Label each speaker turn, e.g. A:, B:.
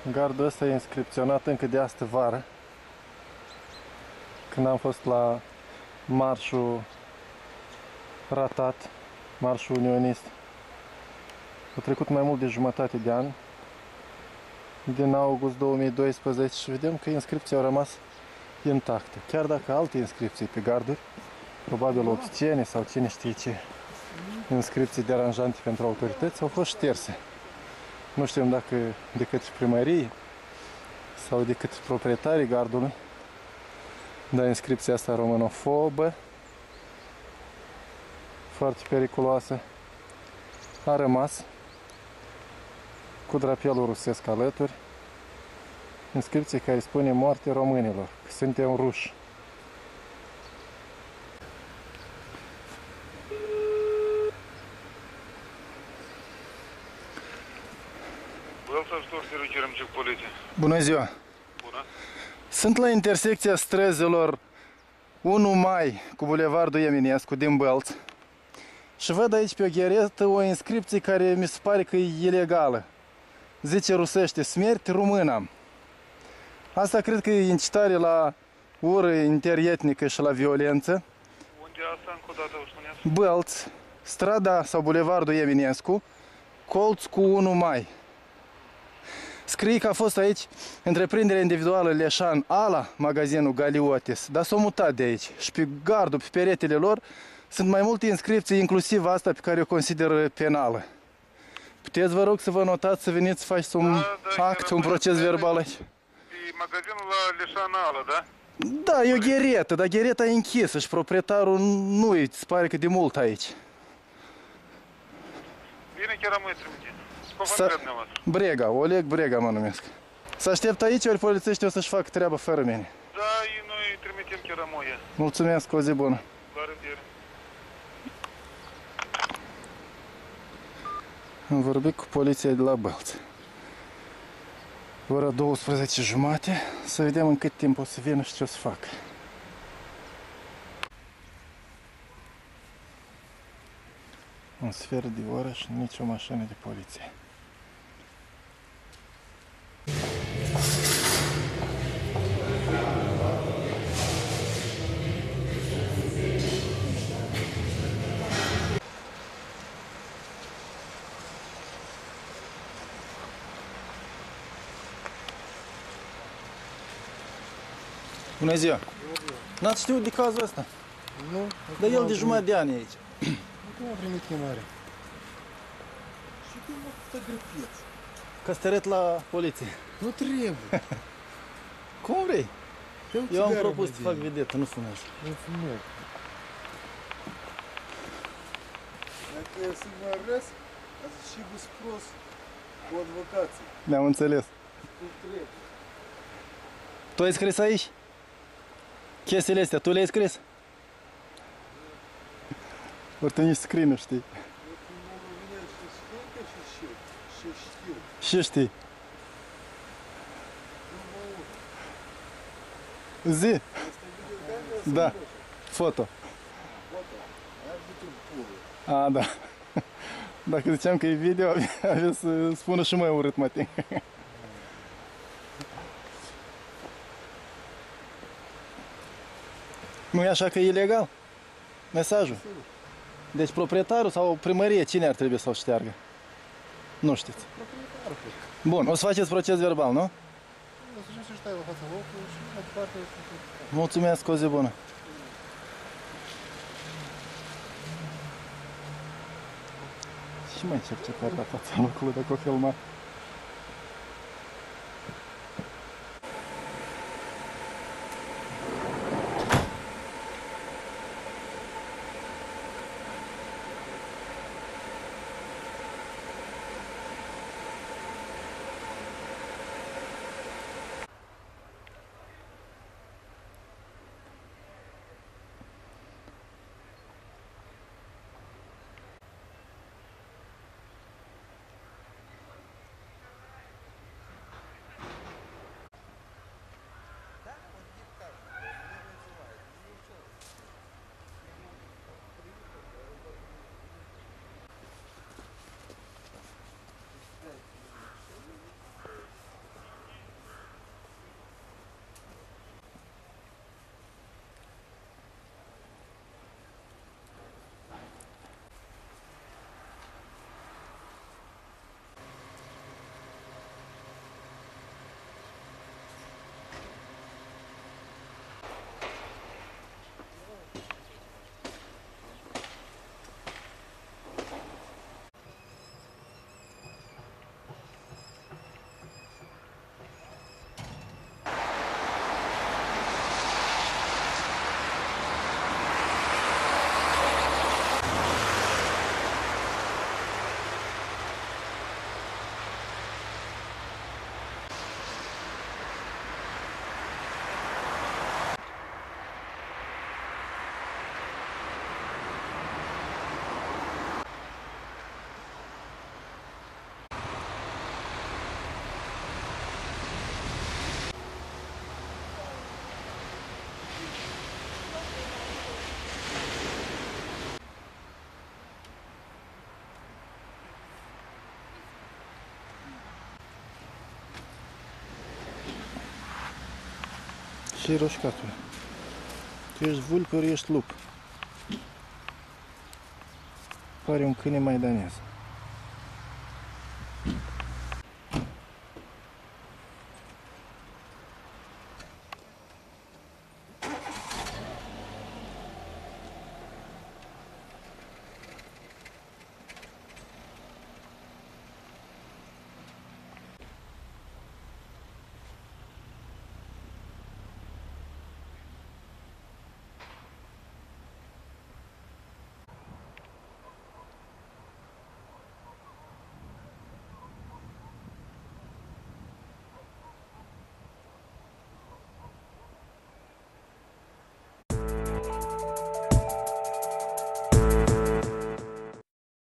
A: Gardul ăsta e inscripționat încă de astă vară, când am fost la marșul ratat, marșul unionist. A trecut mai mult de jumătate de an, din august 2012, și vedem că inscripția a rămas intactă. Chiar dacă alte inscripții pe garduri, probabil obscene sau cine știe ce inscripții deranjante pentru autorități, au fost șterse. Nu știm dacă de către primărie sau de către proprietarii gardului, dar inscripția asta românofobă, foarte periculoasă, a rămas cu drapelul rusesc alături. Inscripție care spune moarte românilor, că suntem ruși. Bună ziua!
B: Bună!
A: Sunt la intersecția străzilor 1 Mai cu Bulevardul Eminescu din Bălț și văd aici pe o gheretă o inscripție care mi se pare că e ilegală. Zice rusește, smert românam. Asta cred că e incitare la ură interietnică și la violență.
B: Unde e asta încă o dată, o spuneați?
A: Bălț, strada sau Bulevardul Eminescu, colț cu 1 Mai. Scrie că a fost aici întreprinderea individuală Leșan Ala, magazinul Galiotis, dar s-au mutat de aici. Și pe gardul, pe peretele lor, sunt mai multe inscripții, inclusiv asta pe care o consider penală. Puteți, vă rog, să vă notați, să veniți să faceți un act, un proces verbal aici?
B: E magazinul la Leșan Ala, da?
A: Da, e o gheretă, dar ghereta e închisă și proprietarul nu îi pare că de mult aici.
B: Bine, chiar am mai trimite. Cum vă trebuie dumneavoastră?
A: Brega, Oleg Brega mă numesc. Să aștept aici, ori polițiștii o să-și facă treaba fără mine.
B: Da, noi trimitem chiar amoie.
A: Mulțumesc, o zi bună.
B: La revedere.
A: Am vorbit cu poliția de la Bălț. Ora 12:30, să vedem în cât timp o să vină și ce o să facă. Un sfert de oră și nicio mașină de poliție. Bună ziua! N-ați știut de cazul ăsta?
C: Nu.
A: Dar el de jumătate de ani e aici.
C: Nu a primit chemare. Și cum mă fotografiați?
A: Căstăret la poliție.
C: Nu trebuie.
A: Cum vrei?
C: Eu
A: Eu am propus să fac vedetă, nu fumez.
C: Nu fumez. Dacă eu să mă arăs, ați și vă spros cu advocație.
A: Ne-am înțeles.
C: Cum trebuie.
A: Tu ai scris aici? Chestiile astea, tu le-ai scris? Ori tu nici scrie nu știi.
C: Eu când mă vine și știu că și știu.
A: Și știi.
C: Nu mă uit.
A: Zi.
C: Asta e videocamera?
A: Da. Foto.
C: Foto. Aia zic în pulă.
A: A, da. Dacă ziceam că e video, avea să spună și mai urât, mă ting. Nu e așa că e ilegal? Mesajul. Deci proprietarul sau primărie, cine ar trebui să-l șteargă? Nu știți.
C: Proprietarul.
A: Bun, o să faceți proces verbal, nu?
C: O să știu să stai la fața locului și mai departe o să...
A: Mulțumesc, o zi bună. Și mai cercetare la fața locului dacă o filma. Ce-i roșcatul? Tu ești vulp, ori ești lup. Pare un câine maidanez.